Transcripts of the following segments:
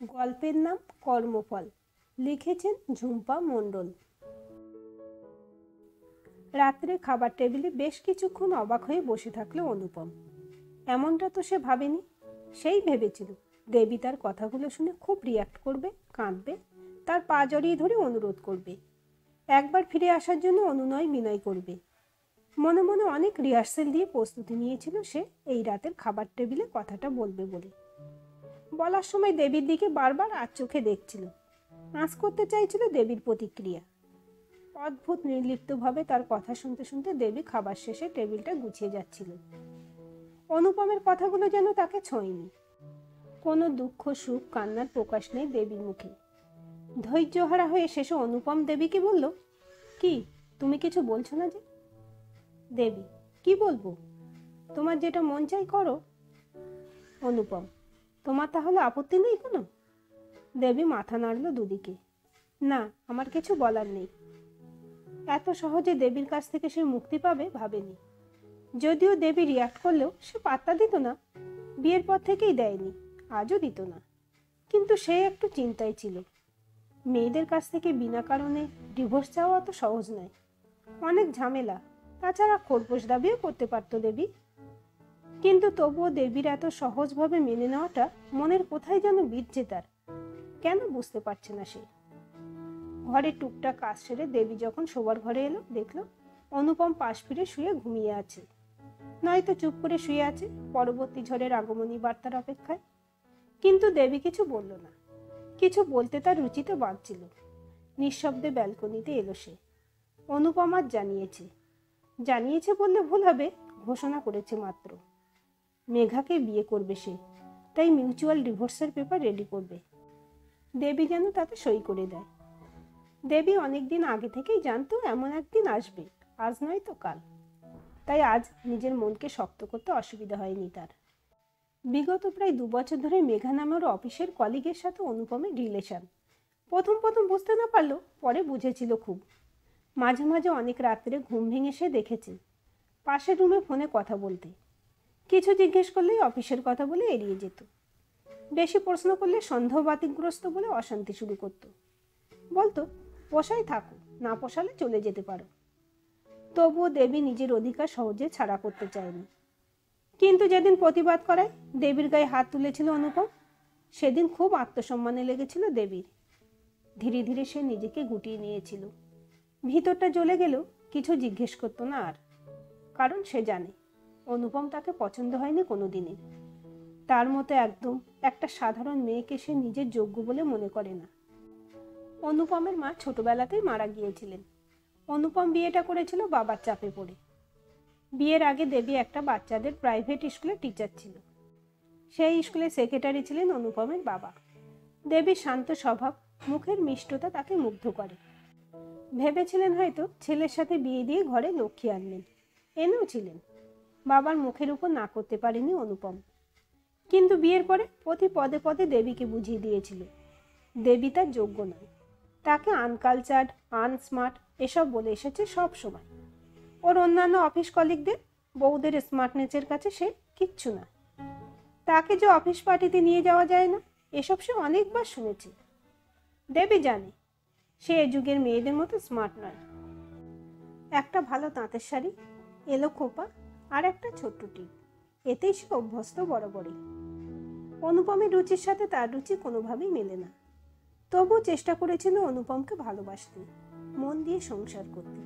গল্পের নাম কর্মফল। লিখেছেন ঝুম্পা মণ্ডল। রাত্রে খাবার টেবিলে বেশ কিছুক্ষণ অবাক হয়ে বসে থাকলো অনুপম। এমনটা তো সে ভাবেনি। সেই ভেবেছিল দেবী তার কথাগুলো শুনে খুব রিয়াক্ট করবে, কাঁদবে, তার পা জড়িয়ে ধরে অনুরোধ করবে, একবার ফিরে আসার জন্য অনুনয় বিনয় করবে। মনে মনে অনেক রিহার্সেল দিয়ে প্রস্তুতি নিয়েছিল সে এই রাতের খাবার টেবিলে কথাটা বলবে বলে। বলার সময় দেবীর দিকে বারবার আর চোখে দেখছিল, আঁচ করতে চাইছিল দেবীর প্রতিক্রিয়া। অদ্ভুত নির্লিপ্তভাবে তার কথা শুনতে শুনতে দেবী খাবার শেষে টেবিলটা গুছিয়ে যাচ্ছিল। অনুপমের কথাগুলো যেন তাকে ছোঁয়নি। কোনো দুঃখ, সুখ, কান্নার প্রকাশ নেই দেবীর মুখে। ধৈর্যহারা হয়ে শেষে অনুপম দেবীকে বলল, কি তুমি কিছু বলছো না যে? দেবী, কি বলবো? তোমার যেটা মন চাই করো। অনুপম, তোমার তাহলে আপত্তি নেই কোনো? দেবী মাথা নাড়ল দুদিকে। না, আমার কিছু বলার নেই। এত সহজে দেবীর কাছ থেকে সে মুক্তি পাবে ভাবেনি। যদিও দেবী রিয়াক্ট করলেও সে পাত্তা দিত না, বিয়ের পর থেকেই দেয়নি, আজও দিত না। কিন্তু সে একটু চিন্তায় ছিল। মেয়েদের কাছ থেকে বিনা কারণে ডিভোর্স চাওয়া অত সহজ নয়, অনেক ঝামেলা। তাছাড়া খোরপোশ দাবিও করতে পারত দেবী। কিন্তু তবুও দেবীর এত সহজভাবে মেনে নেওয়াটা মনের কোথায় যেন বিঁধছে তার। কেন বুঝতে পারছে না সে। ঘরে টুকটাক কাজ সেরে দেবী যখন শোবার ঘরে এলো, দেখলো অনুপম পাশ ফিরে শুয়ে ঘুমিয়ে আছে, নয়তো চুপ করে শুয়ে আছে পরবর্তী ঝড়ের আগমনী বার্তার অপেক্ষায়। কিন্তু দেবী কিছু বলল না। কিছু বলতে তার রুচিতে বাঁধছিল। নিঃশব্দে ব্যালকনিতে এলো সে। অনুপম আজ জানিয়েছে বললে ভুল হবে, ঘোষণা করেছে মাত্র। মেঘাকে বিয়ে করবে সে, তাই মিউচুয়াল ডিভোর্সের পেপার রেডি করবে। দেবী যেন তাতে সই করে দেয়। দেবী অনেকদিন আগে থেকেই জানতো এমন একদিন আসবে, আজ নয় তো কাল। তাই আজ নিজের মনকে শক্ত করতে অসুবিধা হয়নি তার। বিগত প্রায় 2 বছর ধরে মেঘা নামের অফিসের কলিগের সাথে অনুপমের রিলেশন। প্রথম বুঝতে না পারলেও পরে বুঝেছিল খুব। মাঝে মাঝে অনেক রাত্রে ঘুম ভেঙে সে দেখেছে পাশের রুমে ফোনে কথা বলতে। কিছু জিজ্ঞেস করলেই অফিসের কথা বলে এড়িয়ে যেত। বেশি প্রশ্ন করলে সন্দেহবাতিকগ্রস্ত বলে অশান্তি শুরু করত। বলতো, পোষায় থাকো, না পোষালে চলে যেতে পারো। তবুও দেবী নিজের অধিকার সহজে ছাড়া করতে চায়নি। কিন্তু যেদিন প্রতিবাদ করায় দেবীর গায়ে হাত তুলেছিল অনুপম, সেদিন খুব আত্মসম্মানে লেগেছিল দেবীর। ধীরে ধীরে সে নিজেকে গুটিয়ে নিয়েছিল। ভিতরটা জ্বলে গেলেও কিছু জিজ্ঞেস করতো না আর। কারণ সে জানে অনুপম তাকে পছন্দ হয়নি কোনোদিনই। তার মতো একদম একটা সাধারণ মেয়েকে সে নিজের যোগ্য বলে মনে করে না। অনুপমের মা ছোটবেলাতেই মারা গিয়েছিলেন। অনুপম বিয়েটা করেছিল বাবার চাপে পড়ে। বিয়ের আগে দেবী একটা বাচ্চাদের প্রাইভেট স্কুলে টিচার ছিল। সেই স্কুলে সেক্রেটারি ছিলেন অনুপমের বাবা। দেবীর শান্ত স্বভাব, মুখের মিষ্টতা তাকে মুগ্ধ করে। ভেবেছিলেন হয়তো ছেলের সাথে বিয়ে দিয়ে ঘরে লক্ষ্মী আনবেন, এনেও ছিলেন। বাবার মুখের উপর না করতে পারেনি অনুপম। কিন্তু বিয়ের পরে প্রতি পদে পদে দেবীকে বুঝিয়ে দিয়েছিল দেবী তার যোগ্য নয়। তাকে আনকালচার্ড, আনস্মার্ট এসব বলে এসেছে সব সময়। ওর অন্যান্য অফিস কলিগদের, বউদের স্মার্টনেসের কাছে সে কিচ্ছু না। তাকে যে অফিস পার্টিতে নিয়ে যাওয়া যায় না, এসব সে অনেকবার শুনেছে। দেবী জানে সে এ যুগের মেয়েদের মতো স্মার্ট নয়। একটা ভালো তাঁতের শাড়ি, এলো খোপা আর একটা ছোট্ট টিপ, এতেই সে অভ্যস্ত বরাবরই। অনুপমের রুচির সাথে তার রুচি কোনোভাবেই মেলে না। তবু চেষ্টা করেছিল অনুপমকে ভালোবাসতে, মন দিয়ে সংসার করতে।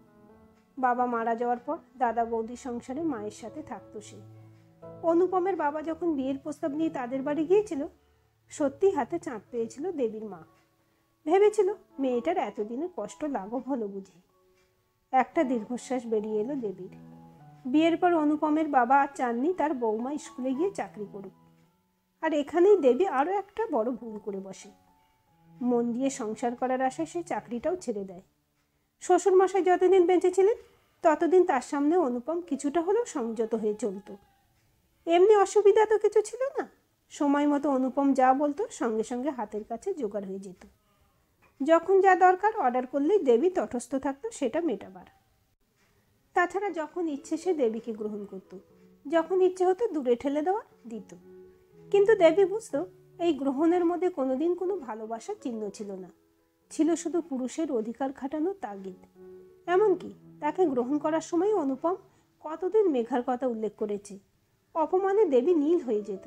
বাবা মারা যাওয়ার পর দাদা বৌদির সংসারে মায়ের সাথে থাকতো সে। অনুপমের বাবা যখন বিয়ের প্রস্তাব নিয়ে তাদের বাড়ি গিয়েছিল, সত্যি হাতে চাঁদ পেয়েছিল দেবীর মা। ভেবেছিল মেয়েটার এতদিনের কষ্ট লাঘব হলো বুঝি। একটা দীর্ঘশ্বাস বেরিয়ে এলো দেবীর। বিয়ের পর অনুপমের বাবা আর চাননি তার বৌমা স্কুলে গিয়ে চাকরি করুক। আর এখানেই দেবী আরও একটা বড় ভুল করে বসে। মন দিয়ে সংসার করার আশায় সে চাকরিটাও ছেড়ে দেয়। শ্বশুরমশাই যতদিন বেঁচে ছিলেন ততদিন তার সামনে অনুপম কিছুটা হলেও সংযত হয়ে চলত। এমনি অসুবিধা তো কিছু ছিল না। সময় মতো অনুপম যা বলতো সঙ্গে সঙ্গে হাতের কাছে জোগাড় হয়ে যেত। যখন যা দরকার অর্ডার করলেই দেবী তটস্থ থাকতো সেটা মেটাবার। তাছাড়া যখন ইচ্ছে সে দেবীকে গ্রহণ করত, যখন ইচ্ছে হতো দূরে ঠেলে দেওয়া দিত। কিন্তু দেবী বুঝতো এই গ্রহণের মধ্যে কোনোদিন কোনো ভালোবাসার চিহ্ন ছিল না, ছিল শুধু পুরুষের অধিকার খাটানোর তাগিদ। এমনকি তাকে গ্রহণ করার সময় অনুপম কতদিন মেঘার কথা উল্লেখ করেছে। অপমানে দেবী নীল হয়ে যেত।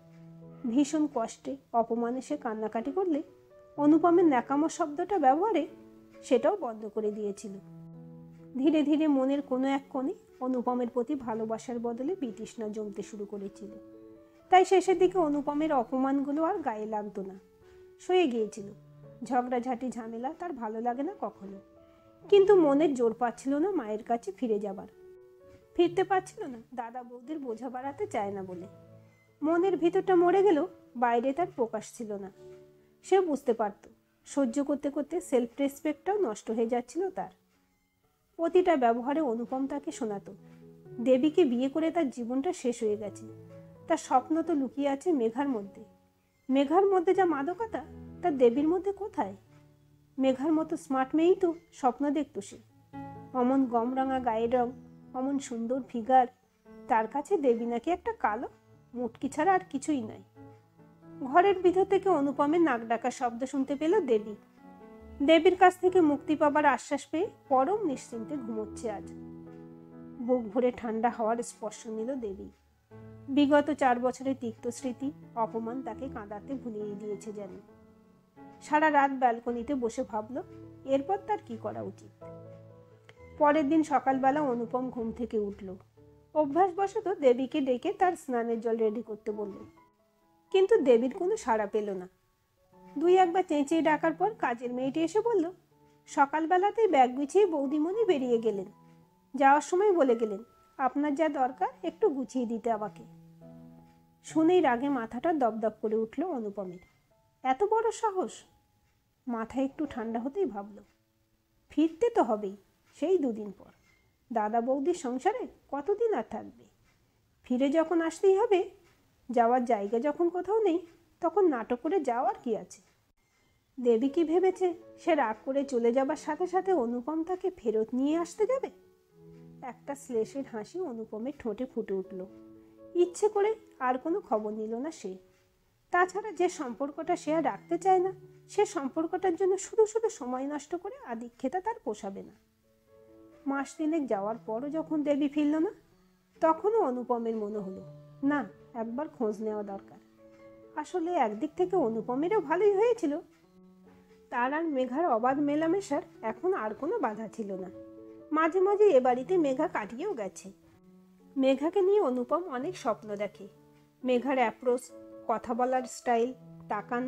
ভীষণ কষ্টে অপমানে সে কান্নাকাটি করলে অনুপমের ন্যাকামো শব্দটা ব্যবহারে সেটাও বন্ধ করে দিয়েছিল। ধীরে ধীরে মনের কোনো এক কোণে অনুপমের প্রতি ভালোবাসার বদলে বিতৃষ্ণা জমতে শুরু করেছিল। তাই শেষের দিকে অনুপমের অপমানগুলো আর গায়ে লাগতো না, সয়ে গিয়েছিল। ঝগড়াঝাটি ঝামেলা তার ভালো লাগে না কখনো, কিন্তু মনের জোর পাচ্ছিল না মায়ের কাছে ফিরে যাবার। ফিরতে পারছিল না দাদা বৌদির বোঝা বাড়াতে চায় না বলে। মনের ভিতরটা মরে গেলেও বাইরে তার প্রকাশ ছিল না। সে বুঝতে পারত সহ্য করতে করতে সেলফ রেসপেক্টটাও নষ্ট হয়ে যাচ্ছিল তার। প্রতিটা ব্যবহারে অনুপম তাকে শোনাতো দেবীকে বিয়ে করে তার জীবনটা শেষ হয়ে গেছে। তার স্বপ্ন তো লুকিয়ে আছে মেঘার মধ্যে। মেঘার মধ্যে যা মাদকতা তার দেবীর মধ্যে কোথায়? মেঘার মতো স্মার্ট মেয়েই তো স্বপ্ন দেখতো সে। অমন গমরাঙা গায়ের রং, অমন সুন্দর ফিগার, তার কাছে দেবী নাকি একটা কালো মুটকি ছাড়া আর কিছুই নয়। ঘরের ভিতর থেকে অনুপমের নাক ডাকা শব্দ শুনতে পেল দেবী। দেবীর কাছ থেকে মুক্তি পাবার আশ্বাস পেয়ে পরম নিশ্চিন্তে ঘুমোচ্ছে আজ। বুক ভরে ঠান্ডা হাওয়ার স্পর্শ নিল দেবী। বিগত 4 বছরের তিক্ত স্মৃতি, অপমান তাকে কাঁদাতে ভুলিয়ে দিয়েছে যেন। সারা রাত ব্যালকনিতে বসে ভাবল এরপর তার কি করা উচিত। পরের দিন সকালবেলা অনুপম ঘুম থেকে উঠল। অভ্যাসবশত দেবীকে ডেকে তার স্নানের জল রেডি করতে বলল, কিন্তু দেবীর কোনো সাড়া পেল না। 2-1 বার চেঁচিয়ে ডাকার পর কাজের মেয়েটি এসে বলল, সকালবেলাতেই ব্যাগ গুছিয়ে বৌদিমণি বেরিয়ে গেলেন। যাওয়ার সময় বলে গেলেন আপনার যা দরকার একটু গুছিয়ে দিতে আমাকে। শুনেই রাগে মাথাটা দপদপ করে উঠল অনুপমের। এত বড় সাহস! মাথায় একটু ঠান্ডা হতেই ভাবল ফিরতে তো হবেই, সেই 2 দিন পর। দাদা বৌদির সংসারে কতদিন আর থাকবে? ফিরে যখন আসতেই হবে, যাওয়ার জায়গা যখন কোথাও নেই, তখন নাটক করে যাওয়ার কি আছে? দেবী কি ভেবেছে সে রাগ করে চলে যাবার সাথে সাথে অনুপম তাকে ফেরত নিয়ে আসতে যাবে? একটা শ্লেষের হাসি অনুপমের ঠোঁটে ফুটে উঠল। ইচ্ছে করে আর কোনো খবর নিল না সে। তাছাড়া যে সম্পর্কটা সে আর রাখতে চায় না, সে সম্পর্কটার জন্য শুধু শুধু সময় নষ্ট করে আদিক্ষেতা তার পোষাবে না। মাস 3 যাওয়ার পরও যখন দেবী ফিরল না, তখনও অনুপমের মনে হলো না, একবার খোঁজ নেওয়া দরকার। আসলে একদিক থেকে অনুপমেরও ভালোই হয়েছিল। তার আর মেঘার অবাধ মেলামেশার এখন আর কোনো বাধা ছিল না। মাঝে মাঝে এ বাড়িতে মেঘা কাটিয়েও গেছে। মেঘাকে নিয়ে অনুপম অনেক স্বপ্ন দেখে। মেঘার অ্যাপ্রোচ, কথা বলার স্টাইল, তাকানো,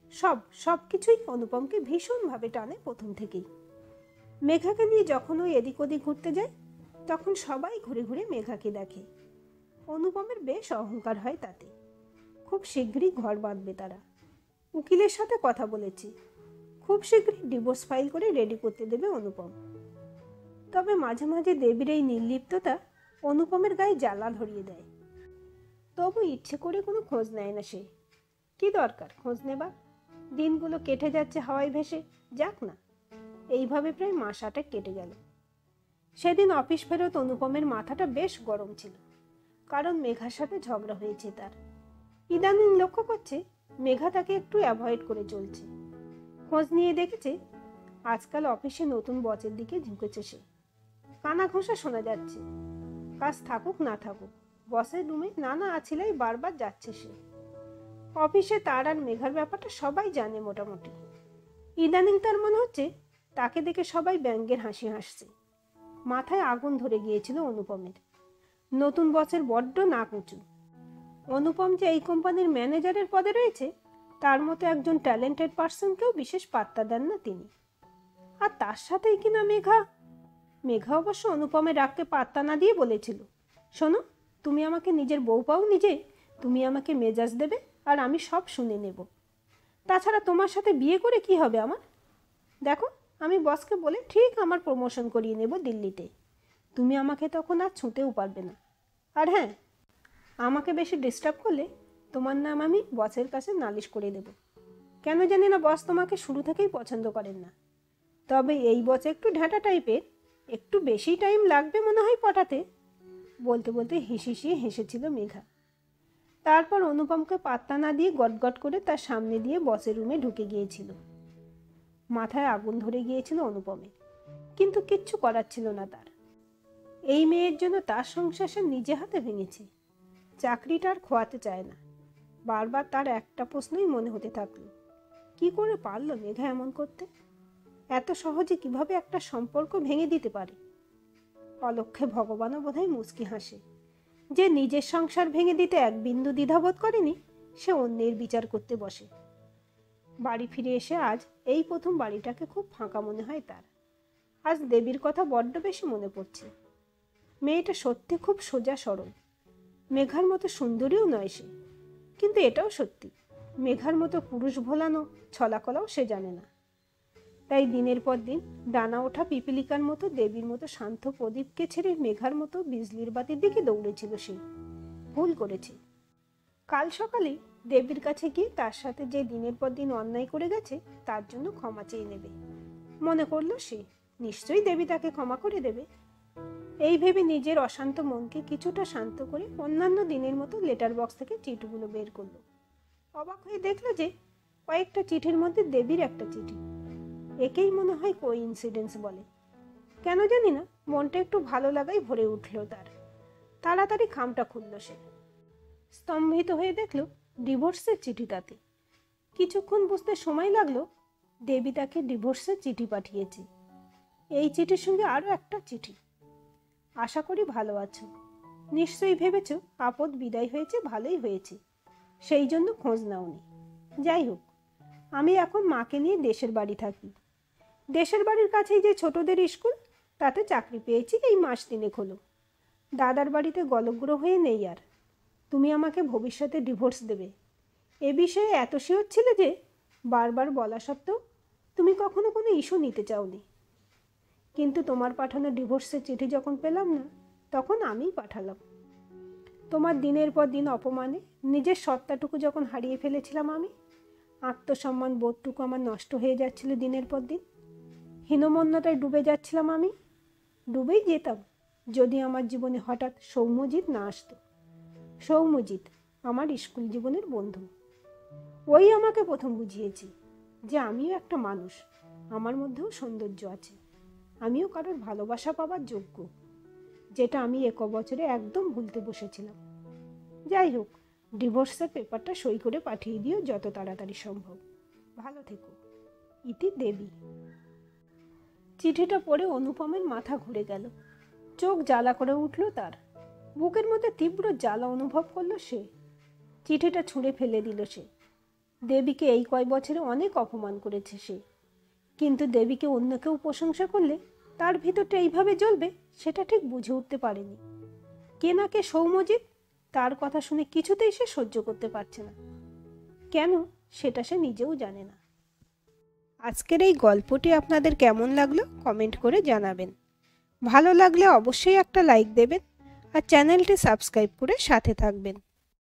সব কিছুই অনুপমকে ভীষণভাবে টানে প্রথম থেকেই। মেঘাকে নিয়ে যখন ওই এদিক ওদিক ঘুরতে যায়, তখন সবাই ঘুরে ঘুরে মেঘাকে দেখে। অনুপমের বেশ অহংকার হয় তাতে। খুব শীঘ্রই ঘর বাঁধবে তারা। উকিলের সাথে কথা বলেছি, খুব শীঘ্রই ডিভোর্স ফাইল করে রেডি করতে দেবে অনুপম। তবে মাঝে মাঝে দেবীর এই নির্লিপ্ততা অনুপমের গায়ে জ্বালা ধরিয়ে দেয়। তবু ইচ্ছে করে কোনো খোঁজ নেয় না সে। কি দরকার খোঁজ নেবার? দিনগুলো কেটে যাচ্ছে হাওয়ায় ভেসে, যাক না। এইভাবে প্রায় মাস 8 কেটে গেল। সেদিন অফিস ফেরত অনুপমের মাথাটা বেশ গরম ছিল, কারণ মেঘার সাথে ঝগড়া হয়েছে তার। ইদানিং লক্ষ্য করছে মেঘা তাকে একটু অ্যাভয়েড করে চলছে। খোঁজ নিয়ে দেখেছে আজকাল অফিসে নতুন বসের দিকে ঝুঁকেছে সে। কানা ঘোষা শোনা যাচ্ছে। কাজ থাকুক না থাকুক, বসের রুমে নানা আছিলাই বারবার যাচ্ছে সে। অফিসে তার আর মেঘার ব্যাপারটা সবাই জানে মোটামুটি। ইদানিং তার মনে হচ্ছে তাকে দেখে সবাই ব্যঙ্গের হাসি হাসছে। মাথায় আগুন ধরে গিয়েছিল অনুপমের। নতুন বসের বড্ড নাক উঁচু। অনুপম যে এই কোম্পানির ম্যানেজারের পদে রয়েছে, তার মতো একজন ট্যালেন্টেড পার্সনকেও বিশেষ পাত্তা দেন না তিনি। আর তার সাথেই কিনা মেঘা অবশ্য অনুপমের রাগকে পাত্তা না দিয়ে বলেছিল, শোনো, তুমি আমাকে নিজের বউ পাও নিজে, তুমি আমাকে মেজাজ দেবে আর আমি সব শুনে নেব। তাছাড়া তোমার সাথে বিয়ে করে কি হবে আমার? দেখো, আমি বসকে বলে ঠিক আমার প্রমোশন করিয়ে নেব দিল্লিতে। তুমি আমাকে তখন আর ছুঁতেও পারবে না। আর হ্যাঁ, আমাকে বেশি ডিস্টার্ব করলে তোমার নাম আমি বসের কাছে নালিশ করে দেব। কেন জানি না বস তোমাকে শুরু থেকেই পছন্দ করেন না। তবে এই বস একটু ঢ্যাঁটা টাইপের, একটু বেশি টাইম লাগবে মনে হয় পটাতে। বলতে বলতে হিসিয়ে হেসেছিল মেঘা। তারপর অনুপমকে পাত্তা না দিয়ে গটগট করে তার সামনে দিয়ে বসের রুমে ঢুকে গিয়েছিল। মাথায় আগুন ধরে গিয়েছিল অনুপমের, কিন্তু কিচ্ছু করার ছিল না তার। এই মেয়ের জন্য তার সংসার সে নিজে হাতে ভেঙেছে। চাকরিটা আর খোয়াতে চায় না। বারবার তার একটা প্রশ্নই মনে হতে থাকলো, কি করে পারলো মেঘা এমন করতে? এত সহজে কিভাবে একটা সম্পর্ক ভেঙে দিতে পারে? অলক্ষ্যে ভগবানও বোধহয় মুচকি হাসে। যে নিজের সংসার ভেঙে দিতে এক বিন্দু দ্বিধাবোধ করেনি, সে অন্যের বিচার করতে বসে। বাড়ি ফিরে এসে আজ এই প্রথম বাড়িটাকে খুব ফাঁকা মনে হয় তার। আজ দেবীর কথা বড্ড বেশি মনে পড়ছে। মেয়েটা সত্যি খুব সোজা সরল। মেঘার মতো সুন্দরীও নয় সে, কিন্তু এটাও সত্যি মেঘার মতো পুরুষ ভোলানো ছলাকলাও সে জানে না। তাই দিনের পর দিন ডানা ওঠা পিপিলিকার মতো দেবীর মতো শান্ত প্রদীপকে ছেড়ে মেঘার মতো বিজলির বাতির দিকে দৌড়েছিল সে। ভুল করেছে। কাল সকালে দেবীর কাছে গিয়ে তার সাথে যে দিনের পর দিন অন্যায় করে গেছে তার জন্য ক্ষমা চেয়ে নেবে মনে করলো সে। নিশ্চয়ই দেবী তাকে ক্ষমা করে দেবে। এই ভেবে নিজের অশান্ত মনকে কিছুটা শান্ত করে অন্যান্য দিনের মতো লেটার বক্স থেকে চিঠিগুলো বের করলো। অবাক হয়ে দেখলো যে কয়েকটা চিঠির মধ্যে দেবীর একটা চিঠি। একেই মনে হয় কোইন্সিডেন্স বলে। কেন জানি না মনটা একটু ভালো লাগাই ভরে উঠল তার। তাড়াতাড়ি খামটা খুলল সে। স্তম্ভিত হয়ে দেখল ডিভোর্সের চিঠি তাতে। কিছুক্ষণ বুঝতে সময় লাগলো দেবী তাকে ডিভোর্সের চিঠি পাঠিয়েছে। এই চিঠির সঙ্গে আরও একটা চিঠি। আশা করি ভালো আছো। নিশ্চয়ই ভেবেছ আপদ বিদায় হয়েছে, ভালোই হয়েছে, সেই জন্য খোঁজ নাওনি। যাই হোক, আমি এখন মাকে নিয়ে দেশের বাড়ি থাকি। দেশের বাড়ির কাছেই যে ছোটদের স্কুল, তাতে চাকরি পেয়েছি এই মাস 3 হলো। দাদার বাড়িতে গলগ্র হয়ে নেই আর। তুমি আমাকে ভবিষ্যতে ডিভোর্স দেবে এ বিষয়ে এত শিওর ছিলে যে বারবার বলা সত্ত্বেও তুমি কখনো কোনো ইস্যু নিতে চাওনি। কিন্তু তোমার পাঠানো ডিভোর্সের চিঠি যখন পেলাম না, তখন আমিই পাঠালাম। তোমার দিনের পর দিন অপমানে নিজের সত্তাটুকু যখন হারিয়ে ফেলেছিলাম আমি, আত্মসম্মান বোধটুকু আমার নষ্ট হয়ে যাচ্ছিল দিনের পর দিন, হীনমন্যতায় ডুবে যাচ্ছিলাম আমি। ডুবেই যেতাম যদি আমার জীবনে হঠাৎ সৌম্যজিৎ না আসতো। সৌম্যজিৎ আমার স্কুল জীবনের বন্ধু। ওই আমাকে প্রথম বুঝিয়েছে যে আমিও একটা মানুষ, আমার মধ্যেও সৌন্দর্য আছে, আমিও কারোর ভালোবাসা পাবার যোগ্য, যেটা আমি 1 বছরে একদম ভুলতে বসেছিলাম। যাই হোক, ডিভোর্সের পেপারটা সই করে পাঠিয়ে দিও যত তাড়াতাড়ি সম্ভব। ভালো থেকো। ইতি দেবী। চিঠিটা পড়ে অনুপমের মাথা ঘুরে গেল। চোখ জ্বালা করে উঠল তার। বুকের মধ্যে তীব্র জ্বালা অনুভব করলো সে। চিঠিটা ছুঁড়ে ফেলে দিল সে। দেবীকে এই কয় বছরে অনেক অপমান করেছে সে, কিন্তু দেবীকে অন্য কেউ প্রশংসা করলে তার ভিতরটা এইভাবে জ্বলবে সেটা ঠিক বুঝে উঠতে পারেনি। কে না কে সৌম্যজিৎ, তার কথা শুনে কিছুতেই সে সহ্য করতে পারছে না। কেন সেটা সে নিজেও জানে না। আজকের এই গল্পটি আপনাদের কেমন লাগলো কমেন্ট করে জানাবেন। ভালো লাগলে অবশ্যই একটা লাইক দেবেন আর চ্যানেলটি সাবস্ক্রাইব করে সাথে থাকবেন।